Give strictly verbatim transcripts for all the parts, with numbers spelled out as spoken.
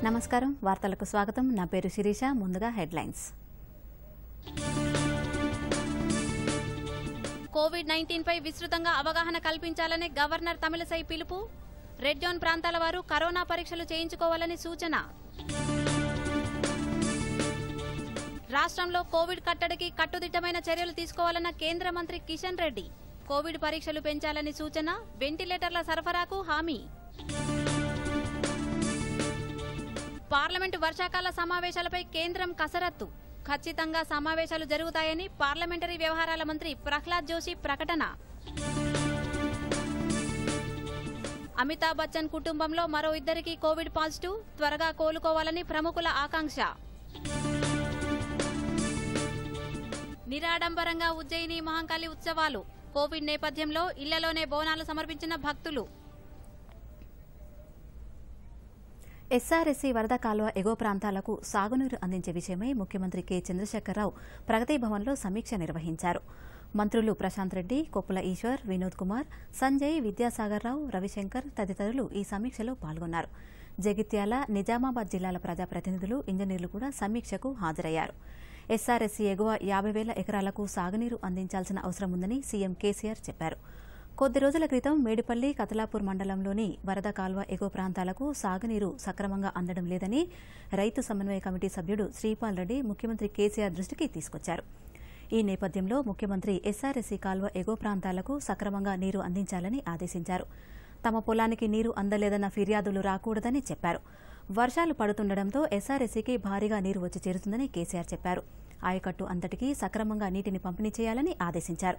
నమస్కారం వార్తలకు స్వాగతం నా పేరు శిరీష ముందుగా హెడ్లైన్స్ కోవిడ్ నైన్టీన్ పై విస్తృతంగా అవగాహన కల్పించాలని గవర్నర్ తమిళసై పిలుపు రెడ్ జోన్ ప్రాంతాల వారు కరోనా పరీక్షలు చేయించుకోవాలని సూచన రాష్ట్రంలో కోవిడ్ కట్టడికి కట్టుదిట్టమైన చర్యలు తీసుకోవాలన్న కేంద్ర మంత్రి కిషన్ రెడ్డి కోవిడ్ పరీక్షలు పెంచాలని సూచన వెంటిలేటర్ల సరఫరాకు హామీ పార్లమెంటు వర్షాకాల సమావేశాలపై కేంద్రం కసరత్తు ఖచ్చితంగా సమావేశాలు జరుగుతాయని పార్లమెంటరీ వ్యవహారాల మంత్రి ప్రహ్లాద్ జోషి ప్రకటన అమితాబ్ బచ్చన్ కుటుంబంలో మరో ఇద్దరికి కోవిడ్ పాజిటివ్ త్వరగా కోలుకోవాలని ప్రముఖుల ఆకాంక్ష నిరాడంబరంగా ఉజ్జయిని మహంకాళి ఉత్సవాలు కోవిడ్ నేపథ్యంలో ఇళ్లలోనే బోనాలు సమర్పించిన భక్తులు ఎస్ఆర్ఎస్సీ వరద కాలువ ఎగువ ప్రాంతాలకు సాగునీరు అందించే విషయమై ముఖ్యమంత్రి కె చంద్రశేఖరరావు ప్రగతి భవన్లో సమీక్ష నిర్వహించారు. మంత్రులు ప్రశాంత్ రెడ్డి, కొప్పుల ఈశ్వర్, వినోద్ కుమార్, సంజయ్, విద్యాసాగర్ రావు, రవిశంకర్ తదితరులు ఈ సమీక్షలో పాల్గొన్నారు. జగిత్యాల, నిజామాబాద్ జిల్లాల ప్రజాప్రతినిధులు, ఇంజనీర్లు కూడా సమీక్షకు హాజరయ్యారు. ఎస్ఆర్ఎస్సీ ఎగువ యాబై వేల ఎకరాలకు సాగునీరు అందించాల్సిన అవసరం ఉందని సీఎం కేసీఆర్ చెప్పారు. కొద్ది రోజుల క్రితం మేడిపల్లి, కతలాపూర్ మండలంలోని వరద కాల్వ ఎగువ ప్రాంతాలకు సాగునీరు సక్రమంగా అందడం లేదని రైతు సమన్వయ కమిటీ సభ్యుడు శ్రీపాల్ రెడ్డి ముఖ్యమంత్రి కేసీఆర్ దృష్టికి తీసుకొచ్చారు. ఈ నేపథ్యంలో ముఖ్యమంత్రి ఎస్ఆర్ఎస్సీ కాల్వ ఎగువ ప్రాంతాలకు సక్రమంగా నీరు అందించాలని ఆదేశించారు. తమ పొలానికి నీరు అందలేదన్న ఫిర్యాదులు రాకూడదని చెప్పారు. వర్షాలు పడుతుండటంతో ఎస్ఆర్ఎస్సీకి భారీగా నీరు వచ్చి చేరుతుందని కేసీఆర్ చెప్పారు. ఆయకట్టు అంతటికీ సక్రమంగా నీటిని పంపిణీ చేయాలని ఆదేశించారు.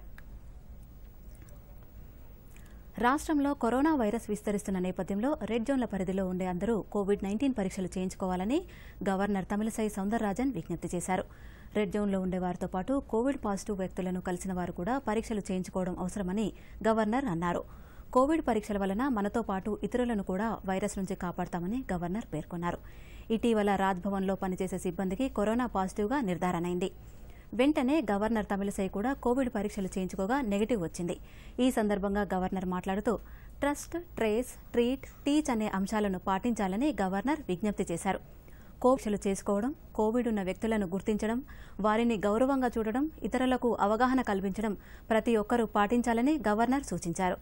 రాష్ట్రంలో కరోనా వైరస్ విస్తరిస్తున్న నేపథ్యంలో రెడ్ జోన్ల పరిధిలో ఉండే అందరూ కోవిడ్ నైన్టీన్ పరీక్షలు చేయించుకోవాలని గవర్నర్ తమిళసై సౌందరరాజన్ విజ్ఞప్తి చేశారు. రెడ్ జోన్లో ఉండే వారితో పాటు కోవిడ్ పాజిటివ్ వ్యక్తులను కలిసిన వారు కూడా పరీక్షలు చేయించుకోవడం అవసరమని గవర్నర్ అన్నారు. కోవిడ్ పరీక్షల వలన మనతో పాటు ఇతరులను కూడా వైరస్ నుంచి కాపాడతామని గవర్నర్ పేర్కొన్నారు. ఇటీవల రాజ్భవన్లో పనిచేసే సిబ్బందికి కరోనా పాజిటివ్గా నిర్ధారణైంది. వెంటనే గవర్నర్ తమిళసై కూడా కోవిడ్ పరీక్షలు చేయించుకోగా నెగిటివ్ వచ్చింది. ఈ సందర్భంగా గవర్నర్ మాట్లాడుతూ ట్రస్ట్, ట్రేస్, ట్రీట్, టీచ్ అనే అంశాలను పాటించాలని గవర్నర్ విజ్ఞప్తి చేశారు. కోవిడ్లు చేసుకోవడం, కోవిడ్ ఉన్న వ్యక్తులను గుర్తించడం, వారిని గౌరవంగా చూడడం, ఇతరులకు అవగాహన కల్పించడం ప్రతి ఒక్కరూ పాటించాలని గవర్నర్ సూచించారు.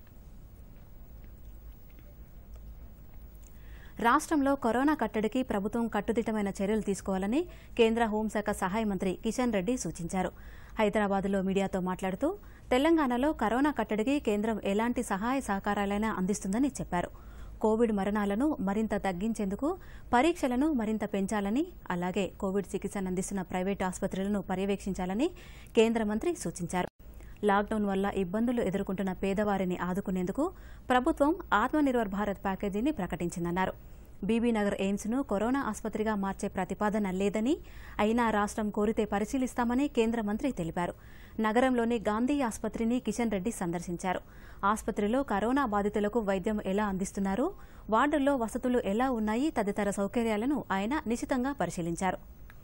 రాష్ట్రంలో కరోనా కట్టడికి ప్రభుత్వం కట్టుదిట్టమైన చర్యలు తీసుకోవాలని కేంద్ర హోంశాఖ సహాయ మంత్రి కిషన్ రెడ్డి సూచించారు. హైదరాబాద్లో మీడియాతో మాట్లాడుతూ తెలంగాణలో కరోనా కట్టడికి కేంద్రం ఎలాంటి సహాయ సహకారాలైనా అందిస్తుందని చెప్పారు. కోవిడ్ మరణాలను మరింత తగ్గించేందుకు పరీక్షలను మరింత పెంచాలని, అలాగే కోవిడ్ చికిత్సను అందిస్తున్న ప్రైవేటు ఆసుపత్రులను పర్యవేక్షించాలని కేంద్ర మంత్రి సూచించారు. లాక్డౌన్ వల్ల ఇబ్బందులు ఎదుర్కొంటున్న పేదవారిని ఆదుకునేందుకు ప్రభుత్వం ఆత్మనిర్భర్ భారత్ ప్యాకేజీని ప్రకటించిందన్నారు. బీబీనగర్ ఎయిమ్స్ ను కరోనా ఆసుపత్రిగా మార్చే ప్రతిపాదన లేదని, అయినా రాష్ట్రం కోరితే పరిశీలిస్తామని కేంద్ర మంత్రి తెలిపారు. నగరంలోని గాంధీ ఆసుపత్రిని కిషన్ రెడ్డి సందర్శించారు. ఆసుపత్రిలో కరోనా బాధితులకు వైద్యం ఎలా అందిస్తున్నారు, వార్డుల్లో వసతులు ఎలా ఉన్నాయి తదితర సౌకర్యాలను ఆయన నిశితంగా పరిశీలించారు.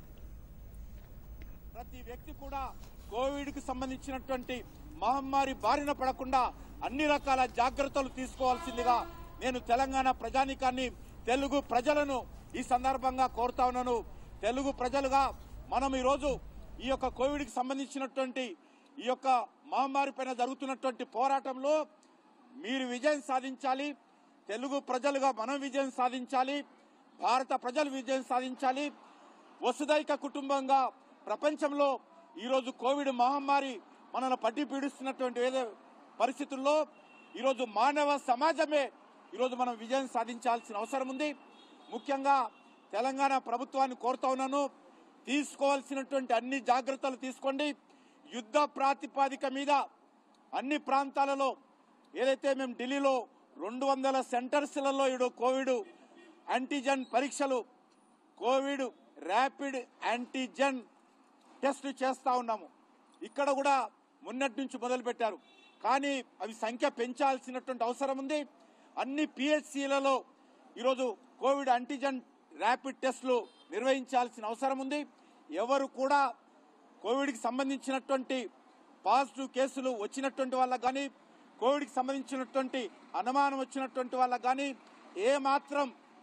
ప్రతి వ్యక్తి కూడా కోవిడ్ కు సంబంధించినటువంటి మహమ్మారి బారిన పడకుండా అన్ని రకాల జాగ్రత్తలు తీసుకోవాల్సిందిగా నేను తెలంగాణ ప్రజానీకాన్ని, తెలుగు ప్రజలను ఈ సందర్భంగా కోరుతా ఉన్నాను. తెలుగు ప్రజలుగా మనం ఈరోజు ఈ యొక్క కోవిడ్ కి సంబంధించినటువంటి ఈ యొక్క మహమ్మారి పైన జరుగుతున్నటువంటి పోరాటంలో మీరు విజయం సాధించాలి. తెలుగు ప్రజలుగా మనం విజయం సాధించాలి. భారత ప్రజలు విజయం సాధించాలి. వసుదైక కుటుంబంగా ప్రపంచంలో ఈరోజు కోవిడ్ మహమ్మారి మనల్ని పట్టి పీడిస్తున్నటువంటి ఏదో పరిస్థితుల్లో ఈరోజు మానవ సమాజమే ఈరోజు మనం విజయం సాధించాల్సిన అవసరం ఉంది. ముఖ్యంగా తెలంగాణ ప్రభుత్వాన్ని కోరుతా ఉన్నాను, తీసుకోవాల్సినటువంటి అన్ని జాగ్రత్తలు తీసుకోండి. యుద్ధ ప్రాతిపాదిక మీద అన్ని ప్రాంతాలలో ఏదైతే మేము ఢిల్లీలో రెండు వందల సెంటర్స్లలో ఈడో కోవిడ్ యాంటీజెన్ పరీక్షలు, కోవిడ్ ర్యాపిడ్ యాంటీజెన్ టెస్ట్ చేస్తా ఉన్నాము. ఇక్కడ కూడా మొన్నటి నుంచి మొదలు పెట్టారు, కానీ అవి సంఖ్య పెంచాల్సినటువంటి అవసరం ఉంది. అన్ని పిహెచ్సిలలో ఈరోజు కోవిడ్ యాంటీజెన్ ర్యాపిడ్ టెస్టులు నిర్వహించాల్సిన అవసరం ఉంది. ఎవరు కూడా కోవిడ్కి సంబంధించినటువంటి పాజిటివ్ కేసులు వచ్చినటువంటి వాళ్ళకు కానీ, కోవిడ్కి సంబంధించినటువంటి అనుమానం వచ్చినటువంటి వాళ్ళకు కానీ ఏ మాత్రం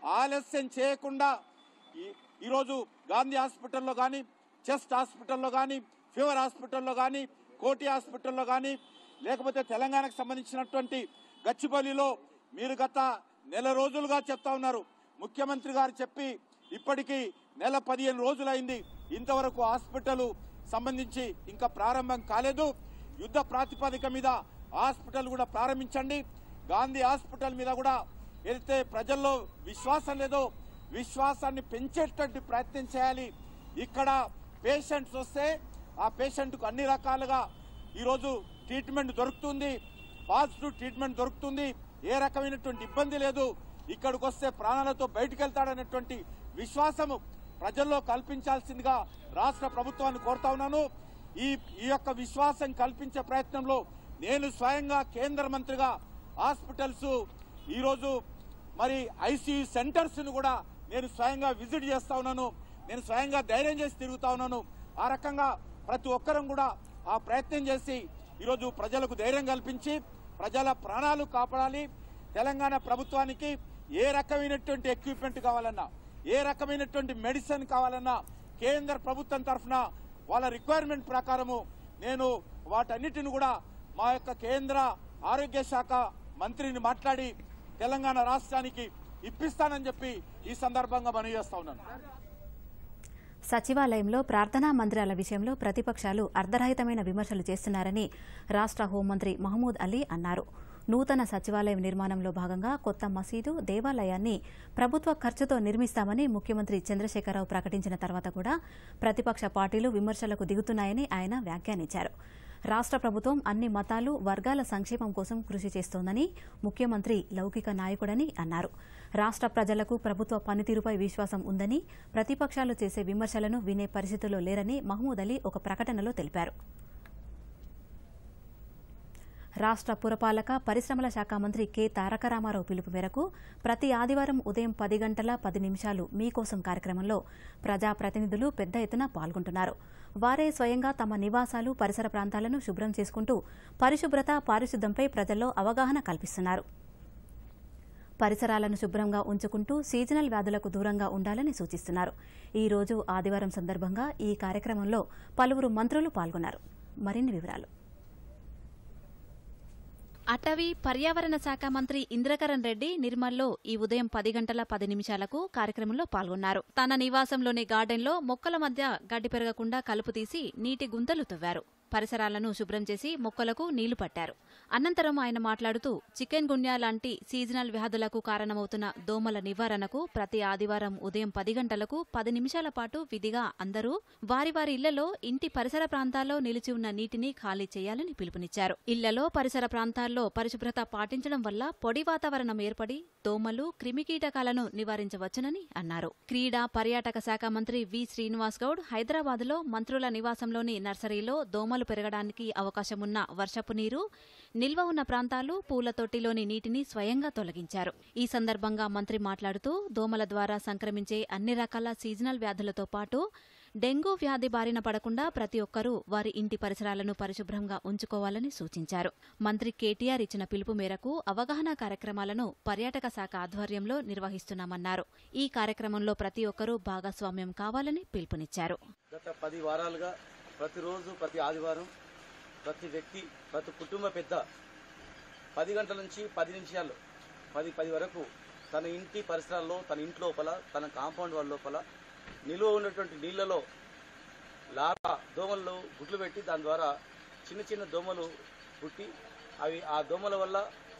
ఆలస్యం చేయకుండా ఈరోజు గాంధీ హాస్పిటల్లో కానీ, చెస్ట్ హాస్పిటల్లో కానీ, ఫీవర్ హాస్పిటల్లో కానీ, కోటి హాస్పిటల్లో కానీ, లేకపోతే తెలంగాణకు సంబంధించినటువంటి గచ్చిబౌలిలో మీరు గత నెల రోజులుగా చెప్తా ఉన్నారు. ముఖ్యమంత్రి గారు చెప్పి ఇప్పటికీ నెల పదిహేను రోజులైంది, ఇంతవరకు హాస్పిటల్ సంబంధించి ఇంకా ప్రారంభం కాలేదు. యుద్ధ ప్రాతిపదిక మీద హాస్పిటల్ కూడా ప్రారంభించండి. గాంధీ హాస్పిటల్ మీద కూడా ఏదైతే ప్రజల్లో విశ్వాసం లేదో విశ్వాసాన్ని పెంచేటువంటి ప్రయత్నం చేయాలి. ఇక్కడ పేషెంట్స్ వస్తే ఆ పేషెంట్కు అన్ని రకాలుగా ఈరోజు ట్రీట్మెంట్ దొరుకుతుంది, పాజిటివ్ ట్రీట్మెంట్ దొరుకుతుంది, ఏ రకమైనటువంటి ఇబ్బంది లేదు. ఇక్కడికి వస్తే ప్రాణాలతో బయటకు వెళ్తాడనేటువంటి విశ్వాసము ప్రజల్లో కల్పించాల్సిందిగా రాష్ట్ర ప్రభుత్వాన్ని కోరుతా ఉన్నాను. ఈ ఈ యొక్క విశ్వాసం కల్పించే ప్రయత్నంలో నేను స్వయంగా కేంద్ర మంత్రిగా హాస్పిటల్స్ ఈరోజు మరి ఐసీయూ సెంటర్స్ ను కూడా నేను స్వయంగా విజిట్ చేస్తా ఉన్నాను. నేను స్వయంగా ధైర్యం చేసి తిరుగుతా ఉన్నాను. ఆ రకంగా ప్రతి ఒక్కరం కూడా ఆ ప్రయత్నం చేసి ఈరోజు ప్రజలకు ధైర్యం కల్పించి ప్రజల ప్రాణాలు కాపాడాలి. తెలంగాణ ప్రభుత్వానికి ఏ రకమైనటువంటి ఎక్విప్మెంట్ కావాలన్నా, ఏ రకమైనటువంటి మెడిసిన్ కావాలన్నా కేంద్ర ప్రభుత్వం తరఫున వాళ్ళ రిక్వైర్మెంట్ ప్రకారము నేను వాటన్నిటిని కూడా మా యొక్క కేంద్ర ఆరోగ్య శాఖ మంత్రిని మాట్లాడి తెలంగాణ రాష్ట్రానికి ఇప్పిస్తానని చెప్పి ఈ సందర్భంగా మనవి చేస్తా ఉన్నాను. సచివాలయంలో ప్రార్థనా మందిరాల విషయంలో ప్రతిపక్షాలు అర్ధరహితమైన విమర్శలు చేస్తున్నారని రాష్ట్ర హోంమంత్రి మహమూద్ అలీ అన్నారు. నూతన సచివాలయం నిర్మాణంలో భాగంగా కొత్త మసీదు, దేవాలయాన్ని ప్రభుత్వ ఖర్చుతో నిర్మిస్తామని ముఖ్యమంత్రి చంద్రశేఖరరావు ప్రకటించిన తర్వాత కూడా ప్రతిపక్ష పార్టీలు విమర్శలకు దిగుతున్నాయని ఆయన వ్యాఖ్యానించారు. రాష్ట్ర ప్రభుత్వం అన్ని మతాలు, వర్గాల సంక్షేమం కోసం కృషి చేస్తోందని, ముఖ్యమంత్రి లౌకిక నాయకుడని అన్నారు. రాష్ట్ర ప్రజలకు ప్రభుత్వ పనితీరుపై విశ్వాసం ఉందని, ప్రతిపక్షాలు చేసే విమర్శలను వినే పరిస్థితుల్లో లేరని మహమూద్ అలీ ఒక ప్రకటనలో తెలిపారు. రాష్ట్ర పురపాలక పరిశ్రమల శాఖ మంత్రి కె తారక రామారావు పిలుపు మేరకు ప్రతి ఆదివారం ఉదయం పది గంటల పది నిమిషాలు మీకోసం కార్యక్రమంలో ప్రజాప్రతినిధులు పెద్ద ఎత్తున పాల్గొంటున్నారు. వారే స్వయంగా తమ నివాసాలు, పరిసర ప్రాంతాలను శుభ్రం చేసుకుంటూ పరిశుభ్రత, పారిశుద్ధ్యంపై ప్రజల్లో అవగాహన కల్పిస్తున్నారు. పరిసరాలను శుభ్రంగా ఉంచుకుంటూ సీజనల్ వ్యాధులకు దూరంగా ఉండాలని సూచిస్తున్నారు. ఈ రోజు ఆదివారం సందర్భంగా ఈ కార్యక్రమంలో పలువురు మంత్రులు పాల్గొన్నారు. మరిన్ని వివరాలు అటవీ పర్యావరణ శాఖ మంత్రి ఇంద్రకరణ్ రెడ్డి నిర్మల్లో ఈ ఉదయం పది గంటల పది నిమిషాలకు కార్యక్రమంలో పాల్గొన్నారు. తన నివాసంలోని గార్డెన్లో మొక్కల మధ్య గడ్డి పెరగకుండా కలుపు తీసి నీటి గుంతలు తవ్వారు. పరిసరాలను శుభ్రం చేసి మొక్కలకు నీళ్లు పట్టారు. అనంతరం ఆయన మాట్లాడుతూ చికెన్ గున్యా లాంటి సీజనల్ వ్యాధులకు కారణమవుతున్న దోమల నివారణకు ప్రతి ఆదివారం ఉదయం పది గంటలకు పది నిమిషాల పాటు విధిగా అందరూ వారి వారి ఇళ్లలో ఇంటి పరిసర ప్రాంతాల్లో నిలిచి ఉన్న నీటిని ఖాళీ చేయాలని పిలుపునిచ్చారు. ఇళ్లలో పరిసర ప్రాంతాల్లో పరిశుభ్రత పాటించడం వల్ల పొడి వాతావరణం ఏర్పడి దోమలు, క్రిమికీటకాలను నివారించవచ్చునని అన్నారు. క్రీడా పర్యాటక శాఖ మంత్రి వి శ్రీనివాస్ గౌడ్ హైదరాబాద్లో మంత్రుల నివాసంలోని నర్సరీలో దోమలు పెరగడానికి అవకాశమున్న వర్షపు నీరు, నిల్వ ఉన్న ప్రాంతాలు, పూల తొట్టిలోని నీటిని స్వయంగా తొలగించారు. ఈ సందర్భంగా మంత్రి మాట్లాడుతూ దోమల ద్వారా సంక్రమించే అన్ని రకాల సీజనల్ వ్యాధులతో పాటు డెంగూ వ్యాధి బారిన పడకుండా ప్రతి ఒక్కరూ వారి ఇంటి పరిసరాలను పరిశుభ్రంగా ఉంచుకోవాలని సూచించారు. మంత్రి కేటీఆర్ ఇచ్చిన పిలుపు మేరకు అవగాహన కార్యక్రమాలను పర్యాటక శాఖ ఆధ్వర్యంలో నిర్వహిస్తున్నామన్నారు. ఈ కార్యక్రమంలో ప్రతి ఒక్కరూ భాగస్వామ్యం కావాలని పిలుపునిచ్చారు. గత పది వారాలుగా ప్రతిరోజు, ప్రతి ఆదివారం ప్రతి వ్యక్తి, ప్రతి కుటుంబ పెద్ద పది గంటల నుంచి పది నిమిషాలు పది పది వరకు తన ఇంటి పరిసరాల్లో, తన ఇంటి లోపల, తన కాంపౌండ్ వాళ్ళ లోపల నిల్వ ఉన్నటువంటి నీళ్లలో లార్వా దోమలు గుడ్లు పెట్టి దాని ద్వారా చిన్న చిన్న దోమలు పుట్టి అవి ఆ దోమల వల్ల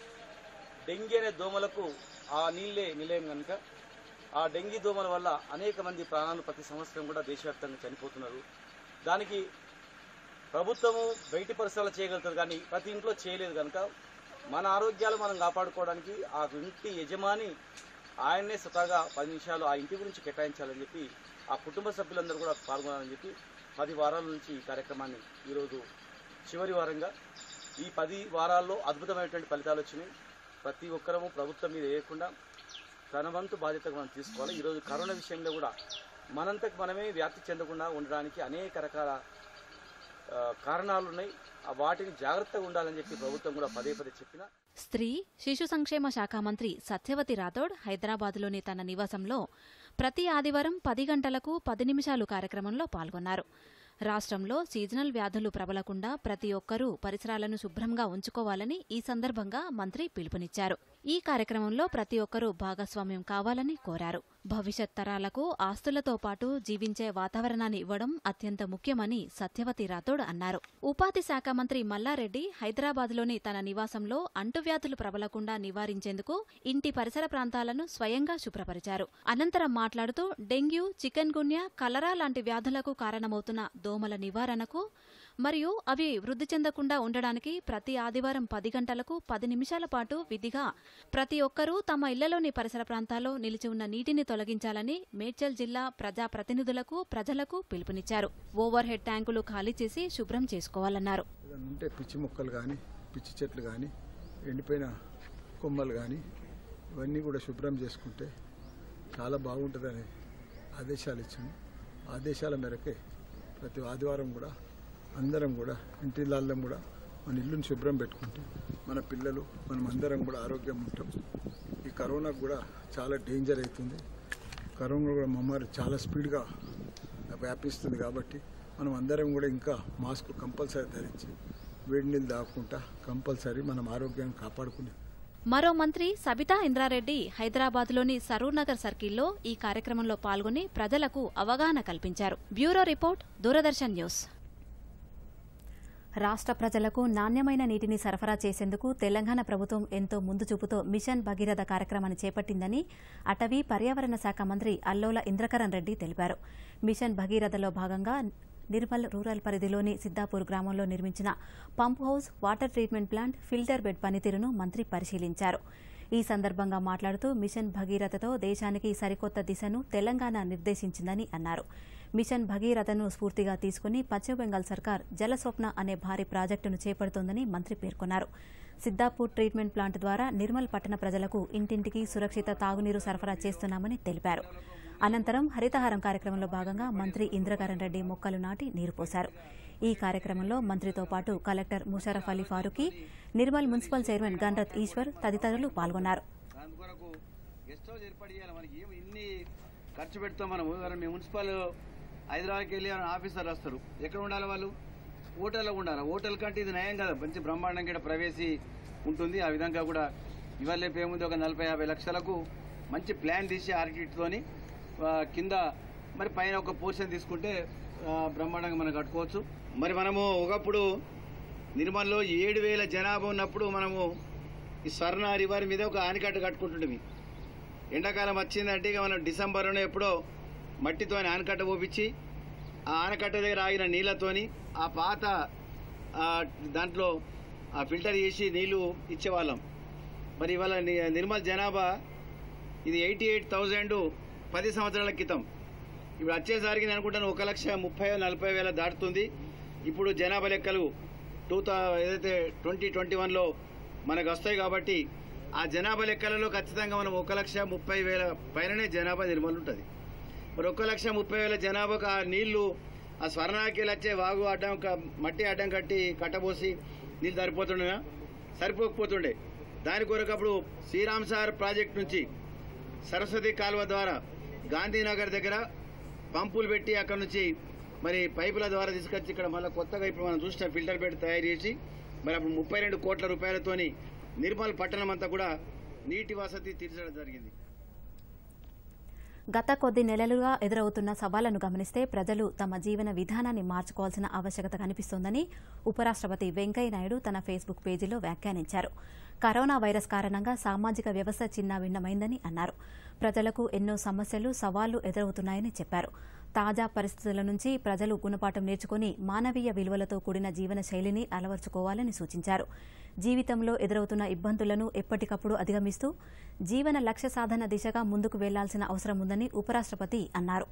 డెంగీ అనే దోమలకు ఆ నీళ్ళే నిలయం కనుక ఆ డెంగీ దోమల వల్ల అనేక మంది ప్రాణాలు ప్రతి సంవత్సరం కూడా దేశవ్యాప్తంగా చనిపోతున్నారు. దానికి ప్రభుత్వము బయటి పరిసరాలు చేయగలుగుతారు కానీ ప్రతి ఇంట్లో చేయలేదు కనుక మన ఆరోగ్యాలు మనం కాపాడుకోవడానికి ఆ ఇంటి యజమాని ఆయన్నే స్వతహాగా పది నిమిషాలు ఆ ఇంటి గురించి కేటాయించాలని చెప్పి ఆ కుటుంబ సభ్యులందరూ కూడా పాల్గొనాలని చెప్పి పది వారాల నుంచి ఈ కార్యక్రమాన్ని ఈరోజు చివరి వారంగా ఈ పది వారాల్లో అద్భుతమైనటువంటి ఫలితాలు వచ్చినాయి. ప్రతి ఒక్కరము ప్రభుత్వం మీద వేయకుండా తన వంతు బాధ్యతగా మనం తీసుకోవాలి. ఈరోజు కరోనా విషయంలో కూడా మనంతకు మనమే వ్యాప్తి చెందకుండా ఉండడానికి అనేక రకాల కారణాలు ఉన్నాయి, వాటిని జాగ్రత్తగా ఉండాలని చెప్పి ప్రభుత్వం కూడా పదే పదే చెప్పిన. స్త్రీ శిశు సంక్షేమ శాఖ మంత్రి సత్యవతి రాథోడ్ హైదరాబాద్లోని తన నివాసంలో ప్రతి ఆదివారం పది గంటలకు పది నిమిషాలు కార్యక్రమంలో పాల్గొన్నారు. రాష్ట్రంలో సీజనల్ వ్యాధులు ప్రబలకుండా ప్రతి ఒక్కరూ పరిసరాలను శుభ్రంగా ఉంచుకోవాలని ఈ సందర్భంగా మంత్రి పిలుపునిచ్చారు. ఈ కార్యక్రమంలో ప్రతి ఒక్కరూ భాగస్వామ్యం కావాలని కోరారు. భవిష్యత్ తరాలకు ఆస్తులతో పాటు జీవించే వాతావరణాన్ని ఇవ్వడం అత్యంత ముఖ్యమని సత్యవతి రాథోడ్ అన్నారు. ఉపాధి శాఖ మంత్రి మల్లారెడ్డి హైదరాబాద్లోని తన నివాసంలో అంటువ్యాధులు ప్రబలకుండా నివారించేందుకు ఇంటి పరిసర ప్రాంతాలను స్వయంగా శుభ్రపరిచారు. అనంతరం మాట్లాడుతూ డెంగ్యూ, చికెన్ గున్యా, కలరా లాంటి వ్యాధులకు కారణమవుతున్న దోమల నివారణకు మరియు అవి వృద్ధి చెందకుండా ఉండడానికి ప్రతి ఆదివారం పది గంటలకు పది నిమిషాల పాటు విధిగా ప్రతి ఒక్కరూ తమ ఇళ్లలోని పరిసర ప్రాంతాల్లో నిలిచి ఉన్న నీటిని తొలగించాలని మేడ్చల్ జిల్లా ప్రజా ప్రతినిధులకు, ప్రజలకు పిలుపునిచ్చారు. ఓవర్ హెడ్ ట్యాంకులు ఖాళీ చేసి శుభ్రం చేసుకోవాలన్నారు. ఉంటే పిచ్చి మొక్కలు కానీ, పిచ్చి చెట్లు కానీ, ఎండిపోయిన కొమ్మలు కానీ ఇవన్నీ కూడా శుభ్రం చేసుకుంటే చాలా బాగుంటుందని ఆదేశాలు ఇచ్చాము. ఆదేశాల మేరకే ప్రతి ఆదివారం కూడా అందరం కూడా ఇంటిళ్ళల్లో కూడా మన ఇల్లుని శుభ్రం పెట్టుకుంటే మన పిల్లలు మనం అందరం కూడా ఆరోగ్యం ఉంటాం. ఈ కరోనాకు కూడా చాలా డేంజర్ అవుతుంది. కరోనా కూడా మమ్మారి చాలా స్పీడ్గా వ్యాపిస్తుంది కాబట్టి మనం అందరం కూడా ఇంకా మాస్క్ కంపల్సరీ ధరించి వేడి నీళ్ళు తాగకుండా కంపల్సరీ మనం ఆరోగ్యాన్ని కాపాడుకునే. మరో మంత్రి సబితా ఇంద్రారెడ్డి హైదరాబాద్లోని సరూర్ నగర్ సర్కిల్లో ఈ కార్యక్రమంలో పాల్గొని ప్రజలకు అవగాహన కల్పించారు. Bureau report, Doordarshan news. రాష్ట్ర ప్రజలకు నాణ్యమైన నీటిని సరఫరా చేసేందుకు తెలంగాణ ప్రభుత్వం ఎంతో ముందు చూపుతో మిషన్ భగీరథ కార్యక్రమాన్ని చేపట్టిందని అటవీ, పర్యావరణ శాఖ మంత్రి అల్లోల ఇంద్రకరణ్ రెడ్డి తెలిపారు. మిషన్ భగీరథలో భాగంగా నిర్మల్ రూరల్ పరిధిలోని సిద్దాపూర్ గ్రామంలో నిర్మించిన pump house, water treatment plant, filter bed పనితీరును మంత్రి పరిశీలించారు. ఈ సందర్భంగా మాట్లాడుతూ మిషన్ భగీరథతో దేశానికి సరికొత్త దిశను తెలంగాణ నిర్దేశించిందని అన్నారు. మిషన్ భగీరథను స్ఫూర్తిగా తీసుకుని పశ్చిమ బెంగాల్ సర్కార్ జలస్వప్న అనే భారీ ప్రాజెక్టును చేపడుతోందని మంత్రి పేర్కొన్నారు. సిద్దాపూర్ ట్రీట్మెంట్ ప్లాంట్ ద్వారా నిర్మల్ పట్టణ ప్రజలకు ఇంటింటికి సురక్షిత తాగునీరు సరఫరా చేస్తున్నామని తెలిపారు. అనంతరం హరితహారం కార్యక్రమంలో భాగంగా మంత్రి ఇంద్రకరణ్ రెడ్డి మొక్కలు నాటి నీరు పోశారు. ఈ కార్యక్రమంలో మంత్రితో పాటు collector Musharaf Ali Farooqui, Nirmal municipal chairman Ganrath Eshwar తదితరులు పాల్గొన్నారు. ఖర్చు పెడతాం మనం. మున్సిపల్ హైదరాబాద్కి వెళ్ళి ఆఫీసర్లు వస్తారు, ఎక్కడ ఉండాలి వాళ్ళు? హోటల్లో ఉండాలి. హోటల్ కంటే ఇది నయం కదా, మంచి బ్రహ్మాండంగా ఇక్కడ ప్రవేశీ ఉంటుంది. ఆ విధంగా కూడా ఇవాళ రేపు ఏముంది, ఒక నలభై యాభై లక్షలకు మంచి ప్లాన్ తీసి ఆర్కిటెక్ట్తోని కింద మరి పైన ఒక పోర్షన్ తీసుకుంటే బ్రహ్మాండంగా మనం కట్టుకోవచ్చు. మరి మనము ఒకప్పుడు నిర్మల్లో ఏడు వేల జనాభా ఉన్నప్పుడు మనము ఈ స్వర్ణ రివర్ మీద ఒక ఆనకట్ట కట్టుకుంటుండే. ఎండాకాలం వచ్చిందంటే ఇక మనం డిసెంబర్లోనే ఎప్పుడో మట్టితో ఆనకట్ట పోపించి ఆ ఆనకట్ట దగ్గర ఆగిన నీళ్లతోని ఆ పాత దాంట్లో ఆ ఫిల్టర్ చేసి నీళ్లు ఇచ్చేవాళ్ళం. మరి ఇవాళ నిర్మల్ జనాభా ఇది ఎయిటీ ఎయిట్ థౌజండ్ పది సంవత్సరాల క్రితం. ఇప్పుడు వచ్చేసరికి నేను అనుకుంటాను ఒక లక్ష ముప్పై నలభై వేల దాటుతుంది. ఇప్పుడు జనాభా లెక్కలు టూ థౌ ఏదైతే ట్వంటీ ట్వంటీ వన్లో మనకు వస్తాయి కాబట్టి ఆ జనాభా లెక్కలలో ఖచ్చితంగా మనం ఒక లక్ష ముప్పై వేల పైననే జనాభా నిర్మల్ ఉంటుంది. మరి ఒక లక్ష ముప్పై వేల జనాభాకు ఆ నీళ్లు ఆ స్వర్ణాకి వచ్చే వాగు అడ్డం మట్టి అడ్డం కట్టి కట్టబోసి నీళ్ళు సరిపోతుండే సరిపోకపోతుండే. దాని కొరకు అప్పుడు శ్రీరామ్ సార్ ప్రాజెక్ట్ నుంచి సరస్వతి కాలువ ద్వారా గాంధీనగర్ దగ్గర పంపులు పెట్టి అక్కడ నుంచి మరి పైపుల ద్వారా తీసుకొచ్చి ఇక్కడ మళ్ళీ కొత్తగా ఇప్పుడు మనం చూసిన ఫిల్టర్ బెడ్ తయారు చేసి మరి అప్పుడు ముప్పై రెండు కోట్ల రూపాయలతోని నిర్మల్ పట్టణం అంతా కూడా నీటి వసతి తీర్చడం జరిగింది. గత కొద్ది నెలలుగా ఎదురవుతున్న సవాళ్లను గమనిస్తే ప్రజలు తమ జీవన విధానాన్ని మార్చుకోవాల్సిన ఆవశ్యకత కనిపిస్తోందని ఉపరాష్ట్రపతి వెంకయ్యనాయుడు తన ఫేస్బుక్ పేజీలో వ్యాఖ్యానించారు. కరోనా వైరస్ కారణంగా సామాజిక వ్యవస్థ చిన్నాభిన్నమైందని అన్నారు. ప్రజలకు ఎన్నో సమస్యలు, సవాళ్లు ఎదురవుతున్నాయని చెప్పారు. తాజా పరిస్థితుల నుంచి ప్రజలు గుణపాఠం నేర్చుకుని మానవీయ విలువలతో కూడిన జీవన శైలిని అలవర్చుకోవాలని సూచించారు. జీవితంలో ఎదురవుతున్న ఇబ్బందులను ఎప్పటికప్పుడు అధిగమిస్తూ జీవన లక్ష్య సాధన దిశగా ముందుకు వెళ్లాల్సిన అవసరం ఉందని ఉపరాష్ట్రపతి అన్నారు.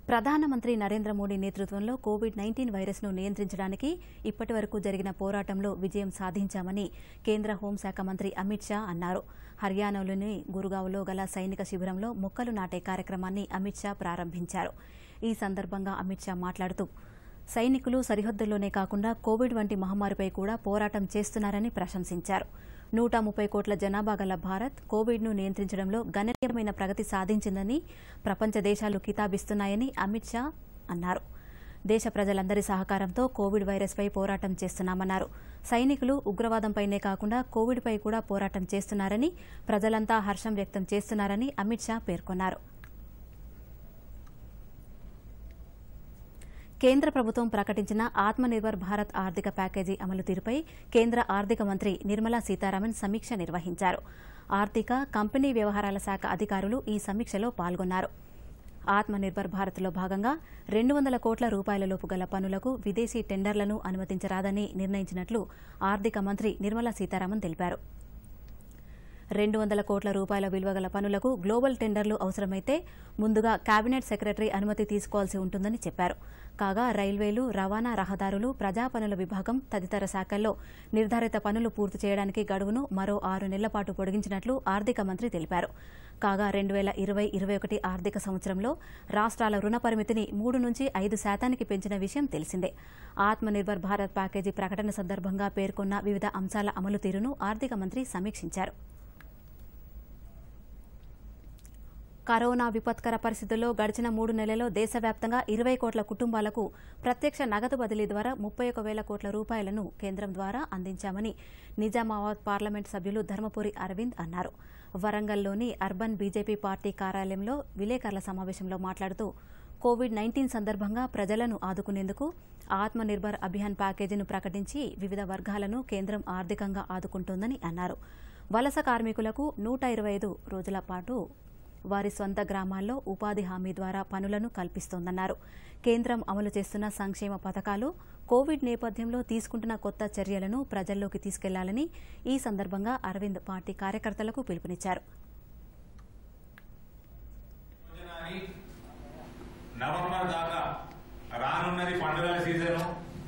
ప్రధానమంత్రి నరేంద్ర మోడీ నేతృత్వంలో కోవిడ్ నైన్టీన్ వైరస్ను నియంత్రించడానికి ఇప్పటి వరకు జరిగిన పోరాటంలో విజయం సాధించామని కేంద్ర హోంశాఖ మంత్రి అమిత్ షా అన్నారు. హర్యానాలోని గురుగావ్లో గల సైనిక శిబిరంలో మొక్కలు నాటే కార్యక్రమాన్ని అమిత్ షా ప్రారంభించారు. ఈ సందర్భంగా అమిత్ షా మాట్లాడుతూ సైనికులు సరిహద్దుల్లోనే కాకుండా కోవిడ్ వంటి మహమ్మారిపై కూడా పోరాటం చేస్తున్నారని ప్రశంసించారు. నూట ముప్పై కోట్ల జనాభా గల భారత్ కోవిడ్ను నియంత్రించడంలో గణనీయమైన ప్రగతి సాధించిందని ప్రపంచ దేశాలు కితాబిస్తున్నాయని అమిత్ షా అన్నారు. దేశ ప్రజలందరి సహకారంతో కోవిడ్ వైరస్పై పోరాటం చేస్తున్నామన్నారు. సైనికులు ఉగ్రవాదంపైనే కాకుండా కోవిడ్పై కూడా పోరాటం చేస్తున్నారని, ప్రజలంతా హర్షం వ్యక్తం చేస్తున్నారని అమిత్ షా పేర్కొన్నారు. కేంద్ర ప్రభుత్వం ప్రకటించిన ఆత్మనిర్భర్ భారత్ ఆర్థిక ప్యాకేజీ అమలు తీరుపై కేంద్ర ఆర్థిక మంత్రి నిర్మలా సీతారామన్ సమీక్ష నిర్వహించారు. ఆర్థిక, కంపెనీ వ్యవహారాల శాఖ అధికారులు ఈ సమీక్షలో పాల్గొన్నారు. ఆత్మనిర్భర్ భారత్లో భాగంగా రెండు వందల కోట్ల రూపాయలలోపు గల పనులకు విదేశీ టెండర్లను అనుమతించరాదని నిర్ణయించినట్లు ఆర్థిక మంత్రి నిర్మలా సీతారామన్ తెలిపారు. రెండు వందల కోట్ల రూపాయల విలువ గల పనులకు గ్లోబల్ టెండర్లు అవసరమైతే ముందుగా కేబినెట్ సెక్రటరీ అనుమతి తీసుకోవాల్సి ఉంటుందని చెప్పారు. కాగా రైల్వేలు, రవాణా, రహదారులు, ప్రజా పనుల విభాగం తదితర శాఖల్లో నిర్ధారిత పనులు పూర్తి చేయడానికి గడువును మరో ఆరు నెలల పాటు పొడిగించినట్లు ఆర్థిక మంత్రి తెలిపారు. కాగా రెండు వేల ఇరవై ఇరవై ఒకటి ఆర్థిక సంవత్సరంలో రాష్ట్రాల రుణ పరిమితిని మూడు నుంచి ఐదు శాతానికి పెంచిన విషయం తెలిసిందే. ఆత్మనిర్భర్ భారత్ ప్యాకేజీ ప్రకటన సందర్భంగా పేర్కొన్న వివిధ అంశాల అమలు తీరును ఆర్థిక మంత్రి సమీక్షించారు. కరోనా విపత్కర పరిస్థితుల్లో గడిచిన మూడు నెలల్లో దేశవ్యాప్తంగా ఇరవై కోట్ల కుటుంబాలకు ప్రత్యక్ష నగదు బదిలీ ద్వారా ముప్పై ఒక వేల కోట్ల రూపాయలను కేంద్రం ద్వారా అందించామని నిజామాబాద్ పార్లమెంట్ సభ్యులు ధర్మపురి అరవింద్ అన్నారు. వరంగల్లోని అర్బన్ బీజేపీ పార్టీ కార్యాలయంలో విలేకరుల సమావేశంలో మాట్లాడుతూ కోవిడ్ నైన్టీన్ సందర్భంగా ప్రజలను ఆదుకునేందుకు ఆత్మనిర్భర్ అభియాన్ ప్యాకేజీని ప్రకటించి వివిధ వర్గాలను కేంద్రం ఆర్థికంగా ఆదుకుంటోందని అన్నారు. వలస కార్మికులకు నూట ఇరవై ఐదు రోజుల పాటు వారి స్వంత గ్రామాల్లో ఉపాధి హామీ ద్వారా పనులను కల్పిస్తోందన్నారు. కేంద్రం అమలు చేస్తున్న సంక్షేమ పథకాలు, కోవిడ్ నేపథ్యంలో తీసుకుంటున్న కొత్త చర్యలను ప్రజల్లోకి తీసుకెళ్లాలని ఈ సందర్భంగా అరవింద్ పార్టీ కార్యకర్తలకు పిలుపునిచ్చారు. నవంబర్ దాకా రానున్నది పండుగల సీజను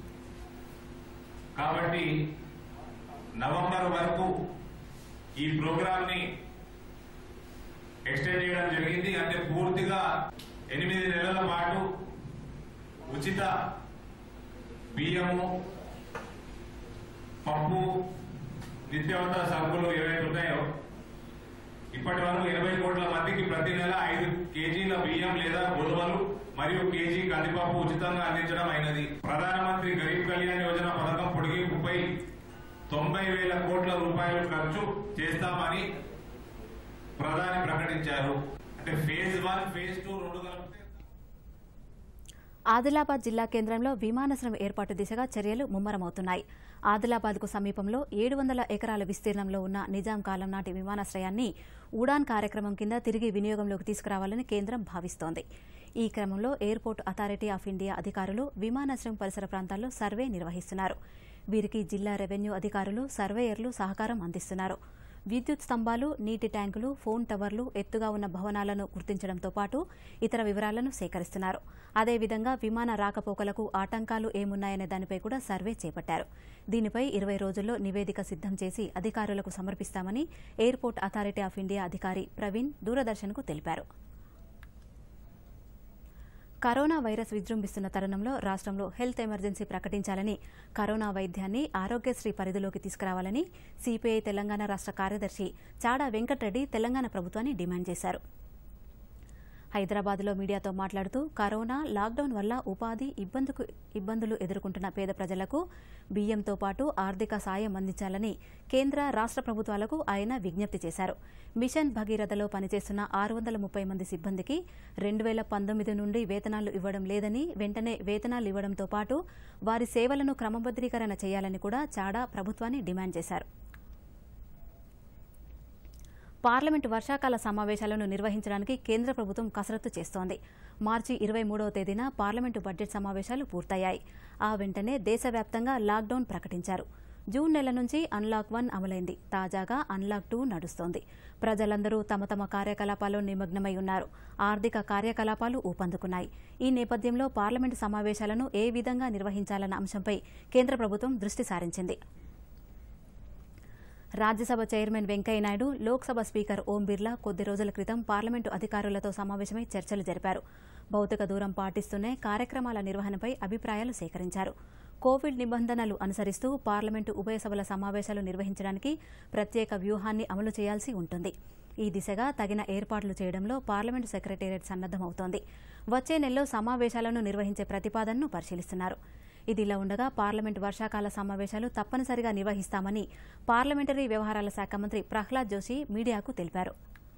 కాబట్టి నవంబర్ వరకు ఈ ప్రోగ్రామ్ ని ఎక్స్టెండ్ చేయడం జరిగింది. అంటే పూర్తిగా ఎనిమిది నెలల పాటు ఉచిత బియ్యము, పప్పు, నిత్యావసర సరుకులు ఏవైతే ఉన్నాయో ఇప్పటి వరకు ఇరవై కోట్ల మందికి ప్రతి నెల ఐదు కేజీల బియ్యం లేదా గోధుమలు మరియు కేజీ కందిపప్పు ఉచితంగా అందించడం అయినది. ప్రధానమంత్రి గరీబ్ కళ్యాణ్ యోజన పథకం పొడిగింపుపై తొంభై వేల కోట్ల రూపాయలు ఖర్చు చేస్తామని ప్రధాని ప్రకటించారు. అంటే ఫేజ్ వన్, ఫేజ్ టూ రెండు కలిపితే. ఆదిలాబాద్ జిల్లా కేంద్రంలో విమానాశ్రయం ఏర్పాటు దిశగా చర్యలు ముమ్మరమవుతున్నాయి. ఆదిలాబాద్కు సమీపంలో ఏడు వందల ఎకరాల విస్తీర్ణంలో ఉన్న నిజాం కాలం నాటి విమానాశ్రయాన్ని ఉడాన్ కార్యక్రమం కింద తిరిగి వినియోగంలోకి తీసుకురావాలని కేంద్రం భావిస్తోంది. ఈ క్రమంలో ఎయిర్పోర్ట్ అథారిటీ ఆఫ్ ఇండియా అధికారులు విమానాశ్రయం పరిసర ప్రాంతాల్లో సర్వే నిర్వహిస్తున్నారు. వీరికి జిల్లా రెవెన్యూ అధికారులు, సర్వేయర్లు సహకారం అందిస్తున్నారు. విద్యుత్ స్తంభాలు, నీటి ట్యాంకులు, ఫోన్ టవర్లు, ఎత్తుగా ఉన్న భవనాలను గుర్తించడంతో పాటు ఇతర వివరాలను సేకరిస్తున్నారు. అదేవిధంగా విమాన రాకపోకలకు ఆటంకాలు ఏమున్నాయనే దానిపై కూడా సర్వే చేపట్టారు. దీనిపై ఇరవై రోజుల్లో నివేదిక సిద్దం చేసి అధికారులకు సమర్పిస్తామని ఎయిర్పోర్ట్ అథారిటీ ఆఫ్ ఇండియా అధికారి ప్రవీణ్ దూరదర్శన్కు తెలిపారు. కరోనా వైరస్ విజృంభిస్తున్న తరుణంలో రాష్ట్రంలో హెల్త్ ఎమర్జెన్సీ ప్రకటించాలని, కరోనా వైద్యాన్ని ఆరోగ్యశ్రీ పరిధిలోకి తీసుకురావాలని సిపిఐ తెలంగాణ రాష్ట్ర కార్యదర్శి చాడా వెంకటరెడ్డి తెలంగాణ ప్రభుత్వాన్ని డిమాండ్ చేశారు. హైదరాబాద్లో మీడియాతో మాట్లాడుతూ కరోనా లాక్డౌన్ వల్ల ఉపాధి ఇబ్బందుకు ఇబ్బందులు ఎదుర్కొంటున్న పేద ప్రజలకు బియ్యంతో పాటు ఆర్థిక సాయం అందించాలని కేంద్ర రాష్ట్ర ప్రభుత్వాలకు ఆయన విజ్ఞప్తి చేశారు. మిషన్ భగీరథలో పనిచేస్తున్న ఆరు వందల ముప్పై మంది సిబ్బందికి రెండు వేల పంతొమ్మిది నుండి వేతనాలు ఇవ్వడం లేదని, వెంటనే వేతనాలు ఇవ్వడంతో పాటు వారి సేవలను క్రమబద్దీకరణ చేయాలని కూడా చాడా ప్రభుత్వాన్ని డిమాండ్ చేశారు. పార్లమెంటు వర్షాకాల సమావేశాలను నిర్వహించడానికి కేంద్ర ప్రభుత్వం కసరత్తు చేస్తోంది. మార్చి ఇరవై మూడవ తేదీన పార్లమెంటు బడ్జెట్ సమావేశాలు పూర్తయ్యాయి. ఆ వెంటనే దేశవ్యాప్తంగా లాక్డౌన్ ప్రకటించారు. జూన్ నెల నుంచి అన్లాక్ వన్ అమలైంది. తాజాగా అన్లాక్ టూ నడుస్తోంది. ప్రజలందరూ తమ తమ కార్యకలాపాల్లో నిమగ్నమై ఉన్నారు. ఆర్థిక కార్యకలాపాలు ఊపందుకున్నాయి. ఈ నేపథ్యంలో పార్లమెంటు సమావేశాలను ఏ విధంగా నిర్వహించాలన్న అంశంపై కేంద్ర ప్రభుత్వం దృష్టి సారించింది. రాజ్యసభ చైర్మన్ వెంకయ్యనాయుడు, లోక్సభ స్పీకర్ ఓం బిర్లా కొద్ది రోజుల క్రితం పార్లమెంటు అధికారులతో సమావేశమై చర్చలు జరిపారు. భౌతిక దూరం పాటిస్తూనే కార్యక్రమాల నిర్వహణపై అభిప్రాయాలు సేకరించారు. కోవిడ్ నిబంధనలు అనుసరిస్తూ పార్లమెంటు ఉభయ సభల సమావేశాలు నిర్వహించడానికి ప్రత్యేక వ్యూహాన్ని అమలు చేయాల్సి ఉంటుంది. ఈ దిశగా తగిన ఏర్పాట్లు చేయడంలో పార్లమెంటు సెక్రటేరియట్ సన్నద్దమవుతోంది. వచ్చే నెలలో సమావేశాలను నిర్వహించే ప్రతిపాదనను పరిశీలిస్తున్నారు. ఇదిలా ఉండగా పార్లమెంటు వర్షాకాల సమావేశాలు తప్పనిసరిగా నిర్వహిస్తామని పార్లమెంటరీ వ్యవహారాల శాఖ మంత్రి ప్రహ్లాద్ జోషి మీడియాకు తెలిపారు.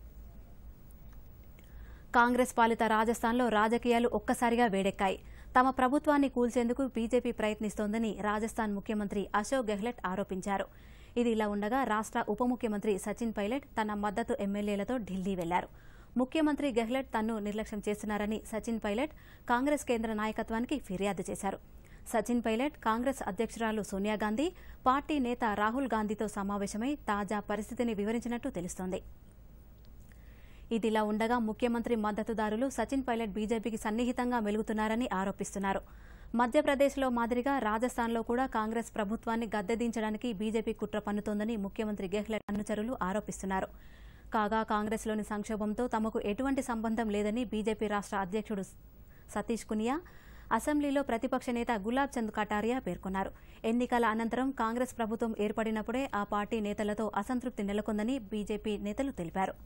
కాంగ్రెస్ పాలిత రాజస్థాన్లో రాజకీయాలు ఒక్కసారిగా వేడెక్కాయి. తమ ప్రభుత్వాన్ని కూల్చేందుకు బీజేపీ ప్రయత్నిస్తోందని రాజస్థాన్ ముఖ్యమంత్రి అశోక్ గెహ్లట్ ఆరోపించారు. ఇది ఇలా ఉండగా రాష్ట్ర ఉప ముఖ్యమంత్రి సచిన్ పైలట్ తన మద్దతు ఎమ్మెల్యేలతో ఢిల్లీ వెళ్లారు. ముఖ్యమంత్రి గెహ్లట్ తన్ను నిర్లక్ష్యం చేస్తున్నారని సచిన్ పైలట్ కాంగ్రెస్ కేంద్ర నాయకత్వానికి ఫిర్యాదు చేశారు. సచిన్ పైలట్ కాంగ్రెస్ అధ్యక్షురాలు సోనియాగాంధీ, పార్టీ నేత రాహుల్ గాంధీతో సమావేశమై తాజా పరిస్థితిని వివరించినట్టు తెలుస్తోంది. ఇదిలా ఉండగా ముఖ్యమంత్రి మద్దతుదారులు సచిన్ పైలట్ బీజేపీకి సన్నిహితంగా మెలుగుతున్నారని ఆరోపిస్తున్నారు. మధ్యప్రదేశ్లో మాదిరిగా రాజస్థాన్లో కూడా కాంగ్రెస్ ప్రభుత్వాన్ని గద్దెదించడానికి బీజేపీ కుట్ర పన్నుతోందని ముఖ్యమంత్రి గెహ్లట్ అనుచరులు ఆరోపిస్తున్నారు. కాగా కాంగ్రెస్లోని సంక్షోభంతో తమకు ఎటువంటి సంబంధం లేదని బీజేపీ రాష్ట్ర అధ్యక్షుడు సతీష్ కునియా, అసెంబ్లీలో ప్రతిపక్ష నేత గులాబ్ చంద్ కటారియా పేర్కొన్నారు. ఎన్నికల అనంతరం కాంగ్రెస్ ప్రభుత్వం ఏర్పడినప్పుడే ఆ పార్టీ నేతలతో అసంతృప్తి నెలకొందని బీజేపీ నేతలు తెలిపారు.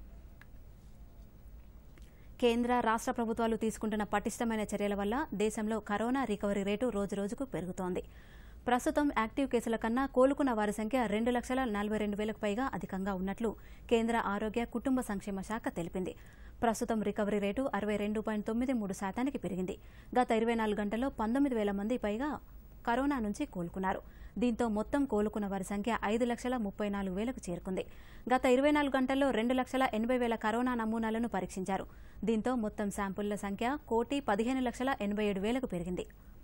కేంద్ర రాష్ట్ర ప్రభుత్వాలు తీసుకుంటున్న పటిష్టమైన చర్యల వల్ల దేశంలో కరోనా రికవరీ రేటు రోజురోజుకు పెరుగుతోంది. ప్రస్తుతం యాక్టివ్ కేసుల కన్నా కోలుకున్న వారి సంఖ్య రెండు లక్షల నలభై రెండు వేలకు పైగా అధికంగా ఉన్నట్లు కేంద్ర ఆరోగ్య కుటుంబ సంక్షేమ శాఖ తెలిపింది. ప్రస్తుతం రికవరీ రేటు అరవై రెండు పాయింట్ తొమ్మిది మూడు శాతానికి పెరిగింది. గత ఇరవై నాలుగు గంటల్లో పంతొమ్మిది వేల మంది పైగా కరోనా నుంచి కోలుకున్నారు. దీంతో మొత్తం కోలుకున్న వారి సంఖ్య ఐదు లక్షల ముప్పై నాలుగు వేలకు చేరుకుంది. గత ఇరవై నాలుగు గంటల్లో రెండు లక్షల ఎనభై వేల కరోనా నమూనాలను పరీక్షించారు. దీంతో మొత్తం శాంపుళ్ల సంఖ్య కోటి పదిహేను లక్షల ఎనభై ఏడు వేలకు పెరిగింది.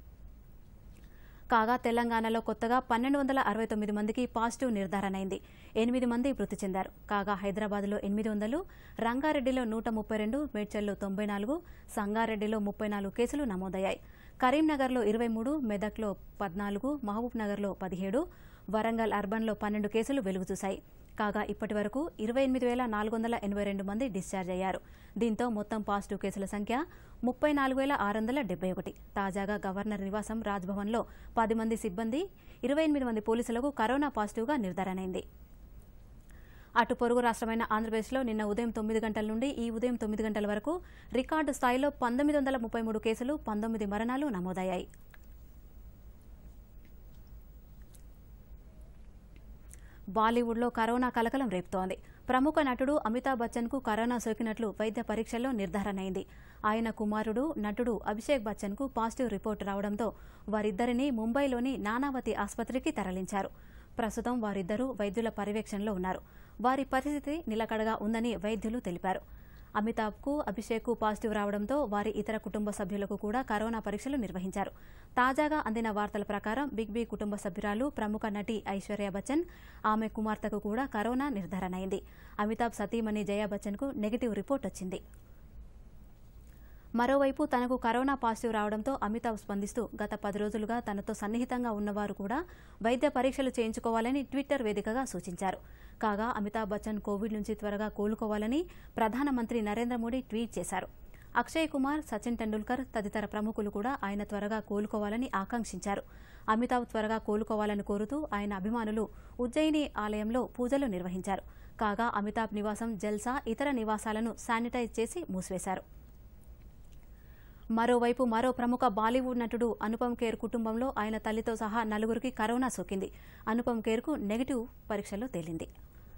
కాగా తెలంగాణలో కొత్తగా పన్నెండు వందల అరవై తొమ్మిది మందికి పాజిటివ్ నిర్ధారణ అయింది. ఎనిమిది మంది మృతి చెందారు. కాగా హైదరాబాద్లో ఎనిమిది వందలు, రంగారెడ్డిలో నూట ముప్పై రెండు, మేడ్చల్లో తొంభై నాలుగు, సంగారెడ్డిలో ముప్పై నాలుగు కేసులు నమోదయ్యాయి. కరీంనగర్లో ఇరవై మూడు, మెదక్లో పద్నాలుగు, మహబూబ్ నగర్లో పదిహేడు, వరంగల్ అర్బన్లో పన్నెండు కేసులు వెలుగుచూశాయి. కాగా ఇప్పటి వరకు ఇరవై ఎనిమిది వేల నాలుగు వందల ఎనభై రెండు మంది డిశ్చార్జ్ అయ్యారు. దీంతో మొత్తం పాజిటివ్ కేసుల సంఖ్య ముప్పై నాలుగు వేల ఆరు వందల డెబ్బై ఒకటి. తాజాగా గవర్నర్ నివాసం రాజ్భవన్లో పది మంది సిబ్బంది, ఇరవై ఎనిమిది మంది పోలీసులకు కరోనా పాజిటివ్గా నిర్ధారణైంది. అటు పొరుగు రాష్ట్రమైన ఆంధ్రప్రదేశ్లో నిన్న ఉదయం తొమ్మిది గంటల నుండి ఈ ఉదయం తొమ్మిది గంటల వరకు రికార్డు స్థాయిలో పంతొమ్మిది వందల ముప్పై మూడు కేసులు, పంతొమ్మిది మరణాలు నమోదయ్యాయి. బాలీవుడ్లో కరోనా కలకలం రేపుతోంది. ప్రముఖ నటుడు అమితాబ్ బచ్చన్కు కరోనా సోకినట్లు వైద్య పరీక్షల్లో నిర్ధారణ అయింది. ఆయన కుమారుడు నటుడు అభిషేక్ బచ్చన్కు పాజిటివ్ రిపోర్టు రావడంతో వారిద్దరిని ముంబైలోని నానావతి ఆసుపత్రికి తరలించారు. ప్రస్తుతం వారిద్దరూ వైద్యుల పర్యవేక్షణలో ఉన్నారు. వారి పరిస్థితి నిలకడగా ఉందని వైద్యులు తెలిపారు. అమితాబ్కు, అభిషేక్కు పాజిటివ్ రావడంతో వారి ఇతర కుటుంబ సభ్యులకు కూడా కరోనా పరీక్షలు నిర్వహించారు. తాజాగా అందిన వార్తల ప్రకారం బిగ్ బీ కుటుంబ సభ్యురాలు ప్రముఖ నటి ఐశ్వర్య బచ్చన్, ఆమె కుమార్తెకు కూడా కరోనా నిర్ధారణ అయింది. అమితాబ్ సతీమణి జయా బచ్చన్కు నెగిటివ్ రిపోర్ట్ వచ్చింది. మరోవైపు తనకు కరోనా పాజిటివ్ రావడంతో అమితాబ్ స్పందిస్తూ గత పది రోజులుగా తనతో సన్నిహితంగా ఉన్నవారు కూడా వైద్య పరీక్షలు చేయించుకోవాలని ట్విట్టర్ వేదికగా సూచించారు. కాగా అమితాబ్ బచ్చన్ కోవిడ్ నుంచి త్వరగా కోలుకోవాలని ప్రధానమంత్రి నరేంద్ర మోడీ ట్వీట్ చేశారు. అక్షయ్ కుమార్, సచిన్ టెండూల్కర్ తదితర ప్రముఖులు కూడా ఆయన త్వరగా కోలుకోవాలని ఆకాంక్షించారు. అమితాబ్ త్వరగా కోలుకోవాలని కోరుతూ ఆయన అభిమానులు ఉజ్జయిని ఆలయంలో పూజలు నిర్వహించారు. కాగా అమితాబ్ నివాసం, జల్సా, ఇతర నివాసాలను శానిటైజ్ చేసి మూసివేశారు. మరోవైపు మరో ప్రముఖ బాలీవుడ్ నటుడు అనుపమ్ ఖేర్ కుటుంబంలో ఆయన తల్లితో సహా నలుగురికి కరోనా సోకింది. అనుపమ్ ఖేర్కు నెగిటివ్ పరీక్షలో తేలింది.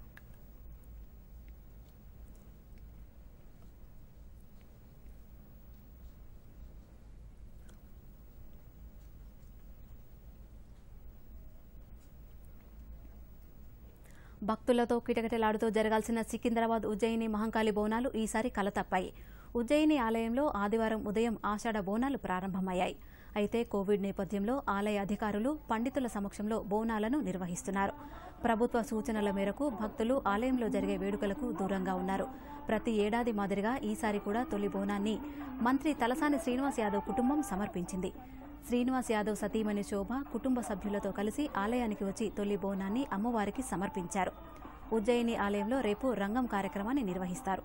భక్తులతో కిటకిటలాడుతూ జరగాల్సిన సికింద్రాబాద్ ఉజ్జయిని మహంకాళి బోనాలు ఈసారి కలతప్పాయి. ఉజ్జయిని ఆలయంలో ఆదివారం ఉదయం ఆషాఢ బోనాలు ప్రారంభమయ్యాయి. అయితే కోవిడ్ నేపథ్యంలో ఆలయ అధికారులు పండితుల సమక్షంలో బోనాలను నిర్వహిస్తున్నారు. ప్రభుత్వ సూచనల మేరకు భక్తులు ఆలయంలో జరిగే వేడుకలకు దూరంగా ఉన్నారు. ప్రతి ఏడాది మాదిరిగా ఈసారి కూడా తొలి బోనాన్ని మంత్రి తలసాని శ్రీనివాస్ యాదవ్ కుటుంబం సమర్పించింది. శ్రీనివాస్ యాదవ్ సతీమణి శోభ కుటుంబ సభ్యులతో కలిసి ఆలయానికి వచ్చి తొలి బోనాన్ని అమ్మవారికి సమర్పించారు. ఉజ్జయిని ఆలయంలో రేపు రంగం కార్యక్రమాన్ని నిర్వహిస్తారు.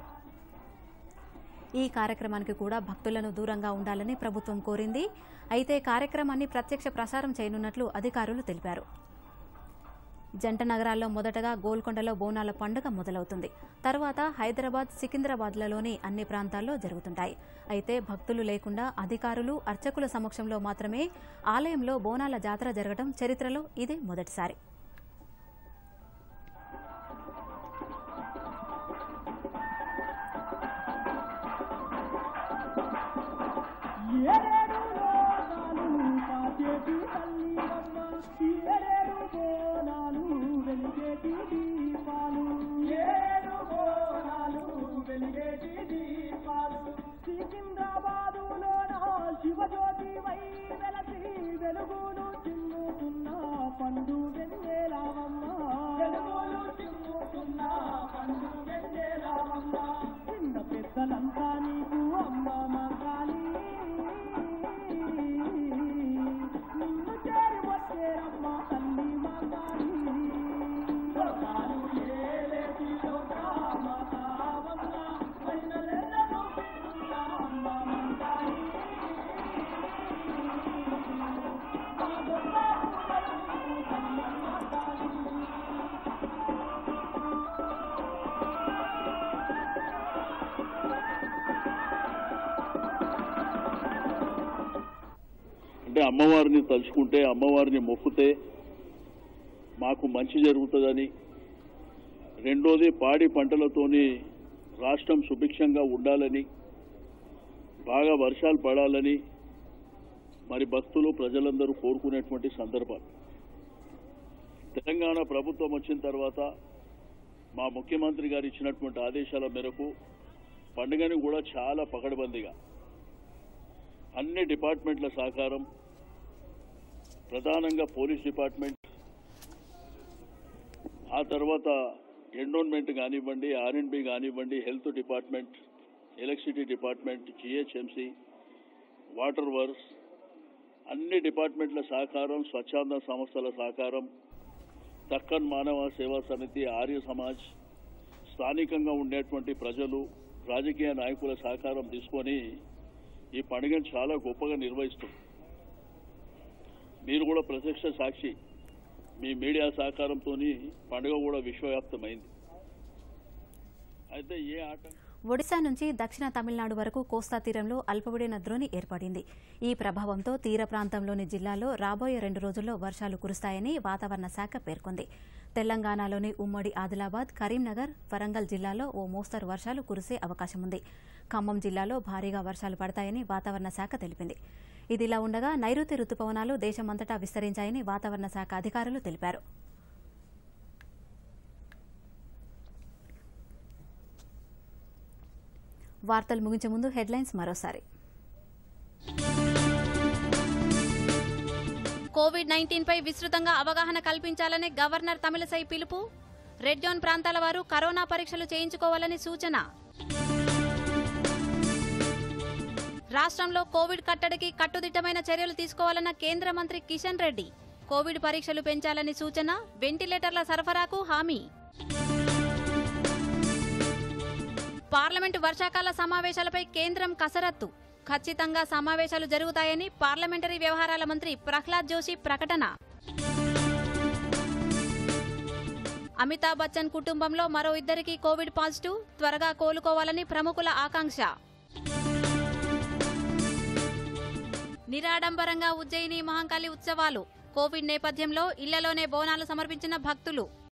ఈ కార్యక్రమానికి కూడా భక్తులను దూరంగా ఉండాలని ప్రభుత్వం కోరింది. అయితే కార్యక్రమాన్ని ప్రత్యక్ష ప్రసారం చేయనున్నట్లు అధికారులు తెలిపారు. జంట నగరాల్లో మొదటగా గోల్కొండలో బోనాల పండుగ మొదలవుతుంది. తర్వాత హైదరాబాద్, సికింద్రాబాద్లలోని అన్ని ప్రాంతాల్లో జరుగుతుంటాయి. అయితే భక్తులు లేకుండా అధికారులు, అర్చకుల సమక్షంలో మాత్రమే ఆలయంలో బోనాల జాతర జరగడం చరిత్రలో ఇదే మొదటిసారి. అంటే అమ్మవారిని తలుచుకుంటే, అమ్మవారిని మొక్కుతే మాకు మంచి జరుగుతుందని, రెండోది పాడి పంటలతోని రాష్ట్రం సుభిక్షంగా ఉండాలని, బాగా వర్షాలు పడాలని మరి భక్తులు ప్రజలందరూ కోరుకునేటువంటి సందర్భాలు. తెలంగాణ ప్రభుత్వం వచ్చిన తర్వాత మా ముఖ్యమంత్రి గారు ఇచ్చినటువంటి ఆదేశాల మేరకు పండుగని కూడా చాలా పకడ్బందీగా అన్ని డిపార్ట్మెంట్ల సహకారం, ప్రధానంగా పోలీస్ డిపార్ట్మెంట్, ఆ తర్వాత ఎండోన్మెంట్ కానివ్వండి, ఆర్ అండ్ బి కానివ్వండి, health department, electricity department, GHMC, water works, అన్ని డిపార్ట్మెంట్ల సహకారం, స్వచ్ఛంద సంస్థల సహకారం, దక్కన్ మానవ సేవా సమితి, ఆర్య సమాజ్, స్థానికంగా ఉండేటువంటి ప్రజలు, రాజకీయ నాయకుల సహకారం తీసుకొని ఈ పండుగను చాలా గొప్పగా నిర్వహిస్తుంది. మీరు కూడా ప్రత్యక్ష సాక్షి. మీ మీడియా సహకారంతో పండుగ కూడా విశ్వవ్యాప్తమైంది. అయితే ఏ ఆట ఒడిశా నుంచి దక్షిణ తమిళనాడు వరకు కోస్తా తీరంలో అల్పపీడన ద్రోణి ఏర్పడింది. ఈ ప్రభావంతో తీర ప్రాంతంలోని జిల్లాల్లో రాబోయే రెండు రోజుల్లో వర్షాలు కురుస్తాయని వాతావరణ శాఖ పేర్కొంది. తెలంగాణలోని ఉమ్మడి ఆదిలాబాద్, కరీంనగర్, వరంగల్ జిల్లాలో ఓ మోస్తరు వర్షాలు కురిసే అవకాశం ఉంది. ఖమ్మం జిల్లాలో భారీగా వర్షాలు పడతాయని వాతావరణ శాఖ తెలిపింది. ఇదిలా ఉండగా నైరుతి రుతుపవనాలు దేశమంతటా విస్తరించాయని వాతావరణ శాఖ అధికారులు తెలిపారు. వార్తలు ముగించే ముందు హెడ్లైన్స్ మరోసారి. కోవిడ్ నైన్టీన్ పై విస్తృతంగా అవగాహన కల్పించాలని గవర్నర్ తమిళసై పిలుపు. రెడ్ జోన్ ప్రాంతాల వారు కరోనా పరీక్షలు చేయించుకోవాలని సూచన. రాష్ట్రంలో కోవిడ్ కట్టడికి కట్టుదిట్టమైన చర్యలు తీసుకోవాలన్న కేంద్ర మంత్రి కిషన్ రెడ్డి. కోవిడ్ పరీక్షలు పెంచాలని సూచన. వెంటిలేటర్ల సరఫరాకు హామీ. పార్లమెంటు వర్షాకాల సమావేశాలపై కేంద్రం కసరత్తు. ఖచ్చితంగా సమావేశాలు జరుగుతాయని పార్లమెంటరీ వ్యవహారాల మంత్రి ప్రహ్లాద్ జోషి ప్రకటన. అమితాబ్ బచ్చన్ కుటుంబంలో మరో ఇద్దరికి కోవిడ్ పాజిటివ్. త్వరగా కోలుకోవాలని ప్రముఖుల ఆకాంక్ష. నిరాడంబరంగా ఉజ్జయిని మహంకాళి ఉత్సవాలు. కోవిడ్ నేపథ్యంలో ఇళ్లలోనే బోనాలు సమర్పించిన భక్తులు.